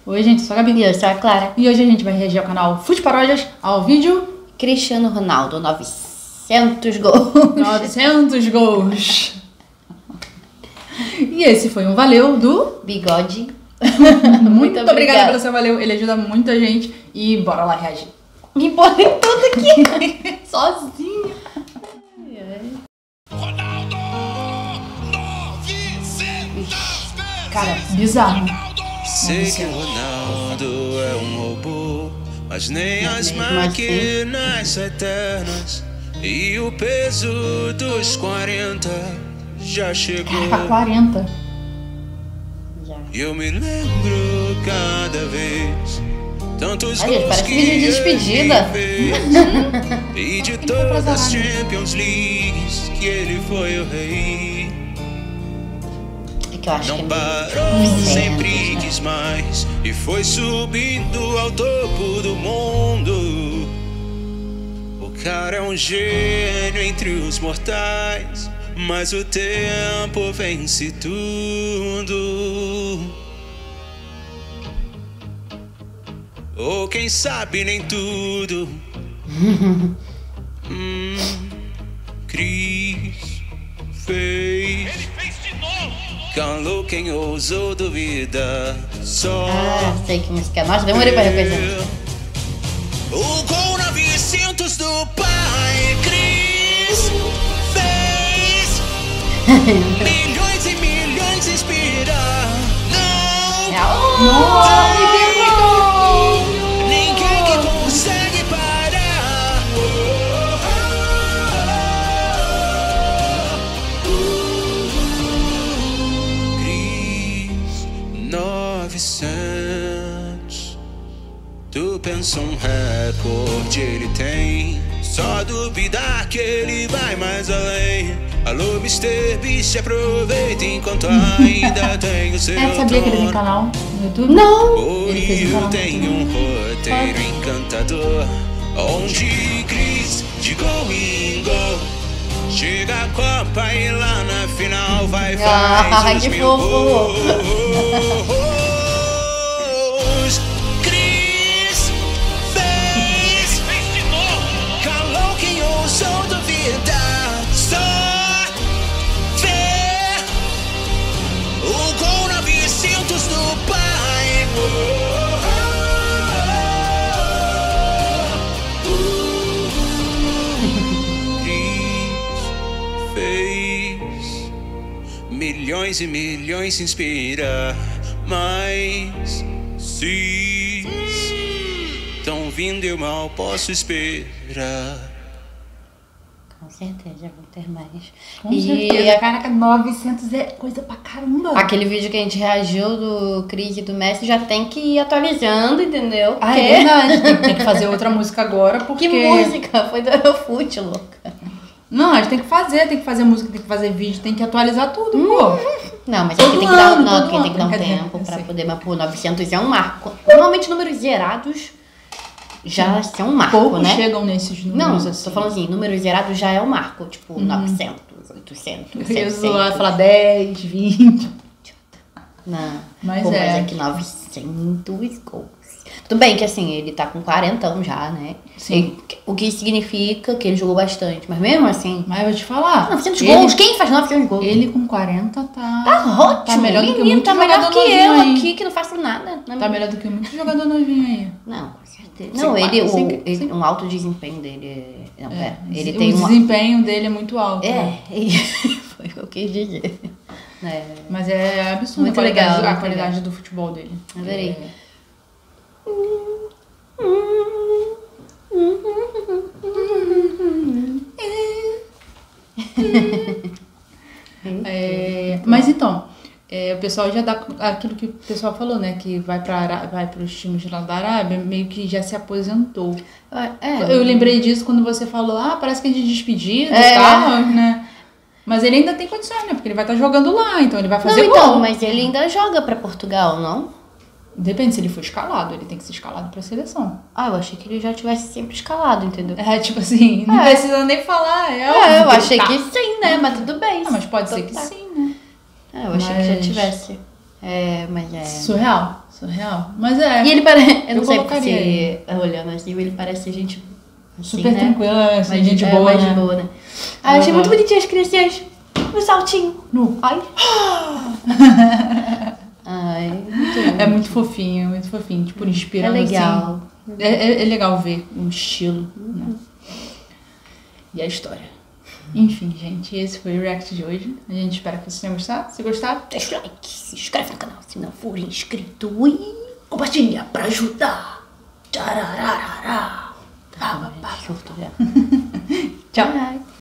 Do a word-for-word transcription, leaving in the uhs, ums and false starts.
Oi, gente, eu sou a Gabi. E eu sou a Clara. E hoje a gente vai reagir ao canal Fute Paródias ao vídeo Cristiano Ronaldo, novecentos gols. novecentos gols. E esse foi um valeu do Bigode. Muito, muito obrigada. obrigada pelo seu valeu, ele ajuda muita gente. E bora lá reagir. Me botei tudo aqui. Sozinho. Ronaldo! novecentos Cara, bizarro. Sei que o Ronaldo é um robô, mas nem as mesmo assim. máquinas eternas. E o peso dos quarenta já chegou. Caraca, quarenta. Já. Eu me lembro cada vez tantos Ai, gente, gols parece que vídeo de despedida. ele fez. E de todas as Champions Leagues que ele foi o rei. É que eu acho que Não é parou, meio sempre duzentos, né? quis mais e foi subindo ao topo do mundo. O cara é um gênio entre os mortais, mas o tempo vence tudo. Ou quem sabe nem tudo. hum, Cris fez. Calou quem ousou duvidar. Só Ah, sei que música é. Nossa, demorei pra reconhecer. o gol novecentos do pai Cris fez. Milhões e milhões inspirar. Não, Nossa, ninguém que consegue parar. Cris novecentos. Tu pensa um recorde ele tem, só duvidar que ele vai mais além. Alô, mister Beast, aproveita enquanto ainda tem o seu É, sabia que ele tem trono. canal no YouTube? Não! Ele fez um Oi, canal eu no tenho um roteiro encantador, onde Cris de gol em gol chega a Copa e lá na final vai Ah, faz que os mil fofo. gols. Cris fez, calou quem ousou duvidar. Só vê o gol novecentos do pai. Cris fez milhões e milhões inspirar, mas se estão vindo eu mal posso esperar. Com certeza, vou ter mais. Com e certeza. Caraca, novecentos é coisa pra caramba. aquele vídeo que a gente reagiu do Cris e do Messi já tem que ir atualizando, entendeu? Ah, é verdade. Tem, tem que fazer outra música agora, porque... Que música? Foi do Eurofute, louca. Não, a gente tem que fazer, tem que fazer música, tem que fazer vídeo, tem que atualizar tudo, pô. Não, mas Todo aqui tem que dar, ano, não, todo aqui tem que dar um ano. Quer dizer, tempo eu pra sei. poder, mas pô, novecentos é um marco. Normalmente números zerados já são um marco, Poucos né? chegam nesses Não, números assim. tô falando assim, números zerados já é um marco, tipo novecentos, oitocentos, Eu ia zoar, setecentos. falar dez, vinte. Não, Mas pô, é. mas é que novecentos gols. Tudo bem que assim, ele tá com quarenta já, né? Sim. Ele- o que significa que ele jogou bastante, mas mesmo assim... Mas eu vou te falar. novecentos ele, gols? Quem faz novecentos gols? Ele com quarenta tá... Tá ótimo, Tá melhor do que menino, muito tá melhor jogador que novinho eu aí. aqui, que não faço nada. Não, Tá melhor do que muito jogador novinho aí. não, com certeza. Sim, Não, claro, ele, sim, o, sim. ele- um alto desempenho dele. é- Não, É, pera, ele o tem um. desempenho dele é muito alto. né? É, foi o que eu quis dizer. É, Mas é absurdo Muito a qualidade, legal, a muito qualidade do futebol dele. adorei. É. É, mas então, é, o pessoal já dá aquilo que o pessoal falou, né? Que vai para vai para os times lá da Arábia, meio que já se aposentou. É, Eu lembrei disso quando você falou, ah, parece que é de despedida É. e tal, né? Mas ele ainda tem condições, né? Porque ele vai estar jogando lá, então ele vai Não, fazer então, gol. mas ele ainda joga pra Portugal, não? Depende se ele for escalado, ele tem que ser escalado pra seleção. Ah, eu achei que ele já tivesse sempre escalado, entendeu? É, tipo assim, não É. precisa nem falar. É, É, óbvio eu ele achei tá. que sim, né? Mas tudo bem. Ah, mas pode Então ser que tá. sim, né? É, eu achei que já Mas- tivesse. É, mas é. Surreal. Surreal. Mas é. E ele parece. Eu Eu não sei colocaria porque olhando assim, ele parece gente. Assim, super né? tranquila, assim, Mais, gente é, boa, mais né? boa, né? Ah, eu achei Uhum. muito bonitinho as criancinhas no saltinho. Nu. Ai. Ai, muito É muito fofinho, é muito fofinho. Tipo, É inspirando legal. assim. É, é, é legal ver um estilo, né? E a história. Enfim, gente, esse foi o react de hoje. A gente espera que vocês tenham gostado. Se gostar, Deixa o like, se inscreve no canal se não for inscrito e compartilha pra ajudar. Tcharararará. tá, Surto já. tchau. Bye.